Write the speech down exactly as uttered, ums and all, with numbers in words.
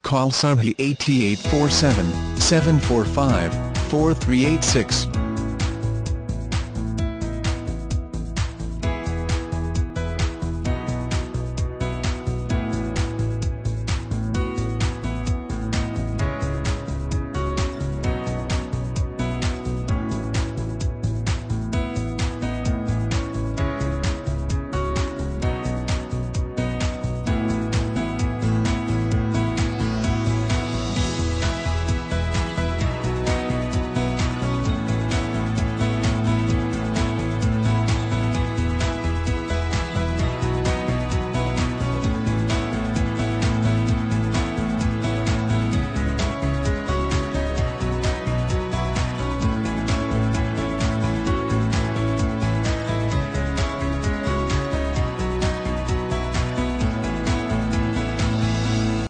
call Subhi eight eight four seven, seven four five, four three eight six.